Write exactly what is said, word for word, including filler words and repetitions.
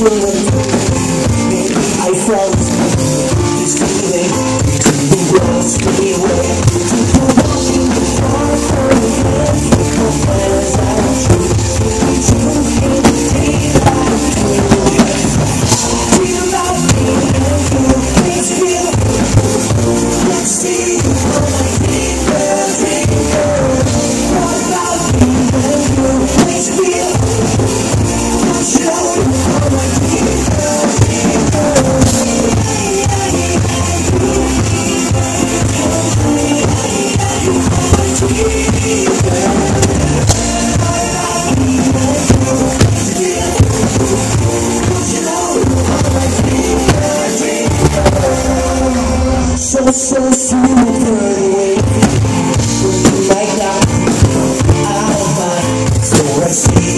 feeling. Maybe I felt this feeling. The world's pretty away. People walking far from the edge. As I shoot, you can't take that feeling. Feel about me and you. Please feel. Let's see how I think the dreamgirl. What about me and you? Please feel. Show you how I think the dreamgirl. So, so soon, burning away. Like that, out of mind. So I see.